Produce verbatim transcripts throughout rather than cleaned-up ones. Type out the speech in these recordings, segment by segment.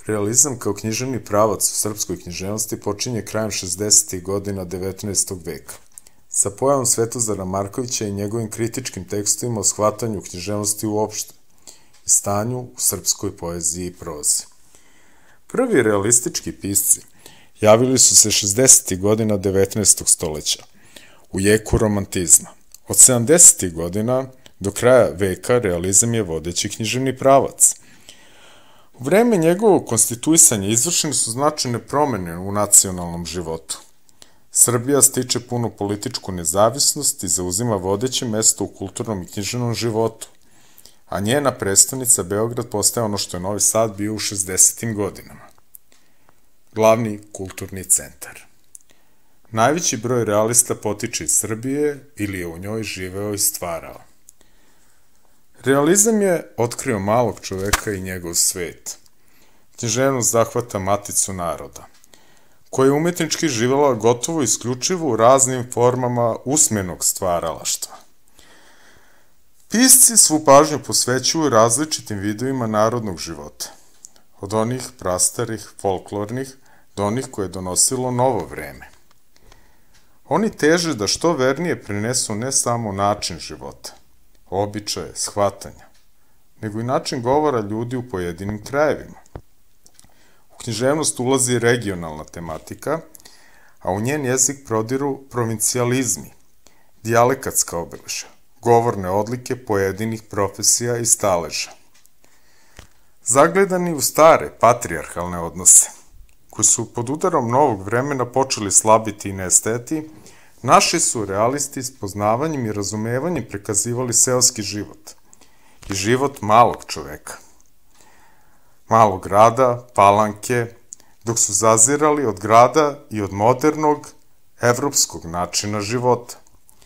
Realizam kao književni pravac u srpskoj književnosti počinje krajem šezdesetih godina devetnaestog veka, sa pojavom Svetozara Markovića i njegovim kritičkim tekstovima o shvatanju književnosti uopšte i stanju u srpskoj poeziji i prozi. Prvi realistički pisci javili su se šezdesetih godina devetnaestog stoleća, u jeku romantizma. Od sedamdesetih godina do kraja veka realizam je vodeći književni pravac. U vreme njegovog konstituisanja izvršene su značajne promene u nacionalnom životu. Srbija stiče punu političku nezavisnost i zauzima vodeće mesto u kulturnom i književnom životu, a njena prestonica Beograd postaje ono što je Novi Sad bio u šezdesetim godinama. Glavni kulturni centar. Najveći broj realista potiče iz Srbije ili je u njoj živeo i stvarao. Realizam je otkrio malog čoveka i njegov svet. Književnost zahvata maticu naroda, koja je umetnički živela gotovo isključivo u raznim formama usmenog stvaralaštva. Pisci svu pažnju posvećuju različitim vidovima narodnog života, od onih prastarih, folklornih, do onih koje je donosilo novo vreme. Oni teže da što vernije prenesu ne samo način života, običaje, shvatanja, nego i način govora ljudi u pojedinim krajevima. U književnost ulazi regionalna tematika, a u njen jezik prodiru provincijalizmi, dijalekatska obeležja, govorne odlike pojedinih profesija i staleža. Zagledani u stare patrijarhalne odnose, koji su pod udarom novog vremena počeli slabiti i nesteti, naši su realisti s poznavanjem i razumevanjem prikazivali seoski život i život malog čoveka, malog grada, Palanke, dok su zazirali od grada i od modernog, evropskog načina života.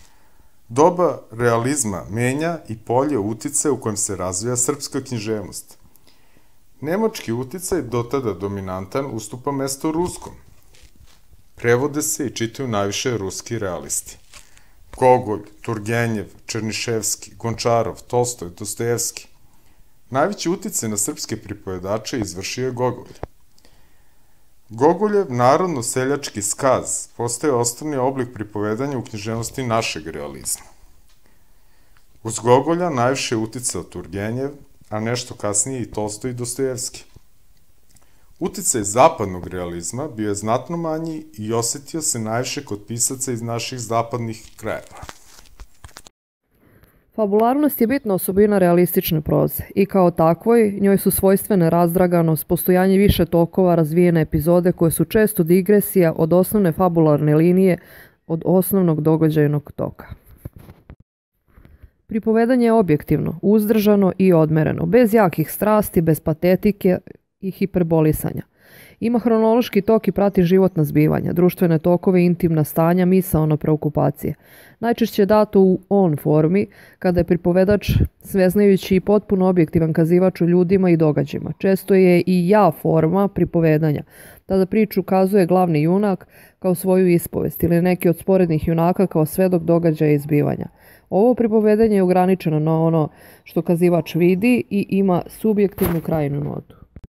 Doba realizma menja i polje uticaja u kojem se razvija srpska književnost. Nemački uticaj, dotada dominantan, ustupa mesto ruskom. Prevode se i čitaju najviše ruski realisti. Gogolj, Turgenjev, Černiševski, Gončarov, Tolstoj, Dostojevski. Najveći uticaj na srpske pripovedače izvršio je Gogolj. Gogoljev narodno-seljački skaz postaje osnovni oblik pripovedanja u književnosti našeg realizma. Uz Gogolja najviše uticao Turgenjev, a nešto kasnije i Tolstoj i Dostojevski. Uticaj zapadnog realizma bio je znatno manji i osetio se najviše kod pisaca iz naših zapadnih krajeva. Fabularnost je bitna osobina realistične proze i kao takvoj njoj su svojstvene razdraganost, postojanje više tokova, razvijene epizode koje su često digresija od osnovne fabularne linije, od osnovnog događajnog toka. Pripovedanje je objektivno, uzdržano i odmereno, bez jakih strasti, bez patetike i hiperbolisanja. Ima hronološki tok i prati životna zbivanja, društvene tokove, intimna stanja, misaone preokupacije. Najčešće je dato u on formi, kada je pripovedač sveznajući i potpuno objektivan kazivač o ljudima i događajima. Često je i ja forma pripovedanja. Tada priču ukazuje glavni junak kao svoju ispovest ili neki od sporednih junaka kao svedok događaja i zbivanja. Ovo pripovedanje je ograničeno na ono što kazivač vidi i ima subjektivnu krajnu notu.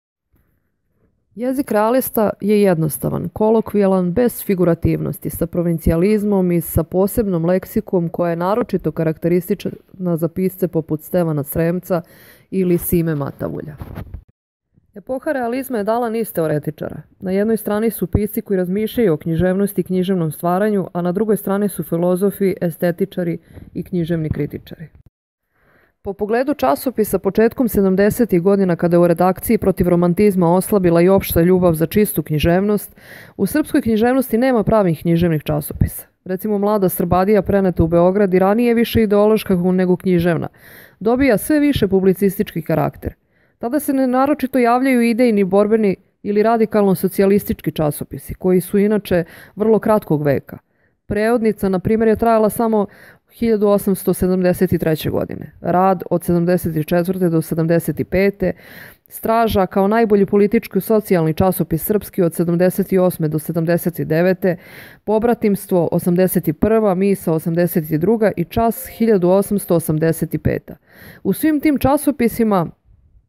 Jezik realista je jednostavan, kolokvijalan, bez figurativnosti, sa provincijalizmom i sa posebnom leksikom koja je naročito karakteristična za pisce poput Stevana Sremca ili Sime Matavulja. Epoha realizma je dala niz teoretičara. Na jednoj strani su pisci koji razmišljaju o književnosti i književnom stvaranju, a na drugoj strani su filozofi, estetičari i književni kritičari. Po pogledu časopisa početkom sedamdesetih godina, kada je u redakciji protiv romantizma oslabila i opšta ljubav za čistu književnost, u srpskoj književnosti nema pravih književnih časopisa. Recimo Mlada Srbadija preneta u Beograd i ranije više ideološka nego književna, dobija sve više publicistički karakter. Tada se naročito javljaju idejni, borbeni ili radikalno socijalistički časopisi, koji su inače vrlo kratkog veka. Prevodnica, na primjer, je trajala samo hiljadu osamsto sedamdeset treće. godine. Rad od sedamdeset četvrte do sedamdeset pete. Straža kao najbolji politički i socijalni časopis srpski od sedamdeset osme do sedamdeset devete. Pobratimstvo osamdeset prva. Misa osamdeset druga. i Čas hiljadu osamsto osamdeset peta. U svim tim časopisima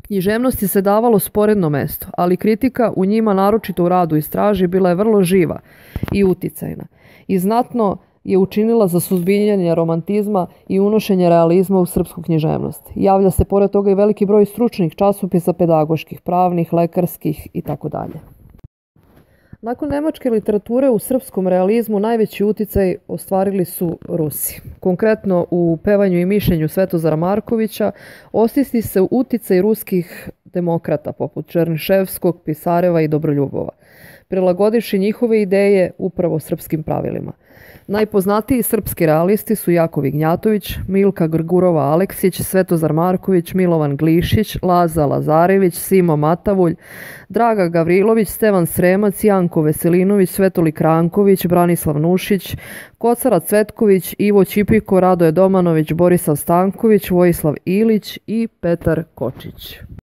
Književnosti se davalo sporedno mesto, ali kritika u njima, naročito u radu i straži, bila je vrlo živa i uticajna i znatno je učinila za suzbijanje romantizma i unošenje realizma u srpsku književnost. Javlja se pored toga i veliki broj stručnih časopisa pedagoških, pravnih, lekarskih itd. Nakon nemačke literature u srpskom realizmu najveći uticaj ostvarili su Rusi. Konkretno u pevanju i mišljenju Svetozara Markovića ostisni se uticaj ruskih demokrata poput Černiševskog, Pisareva i Dobroljubova, prilagodivši njihove ideje upravo srpskim pravilima. Najpoznatiji srpski realisti su Jakov Ignjatović, Milka Grgurova Aleksić, Svetozar Marković, Milovan Glišić, Laza Lazarević, Simo Matavulj, Draga Gavrilović, Stevan Sremac, Janko Veselinović, Svetolik Ranković, Branislav Nušić, Kocara Cvetković, Ivo Ćipiko, Radoje Domanović, Borisav Stanković, Vojislav Ilić i Petar Kočić.